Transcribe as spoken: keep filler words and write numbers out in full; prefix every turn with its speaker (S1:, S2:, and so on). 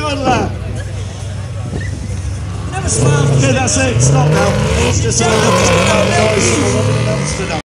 S1: final lap.
S2: Never smiled.
S1: Okay, that's it. Stop now. It's just a little bit of noise from Amsterdam.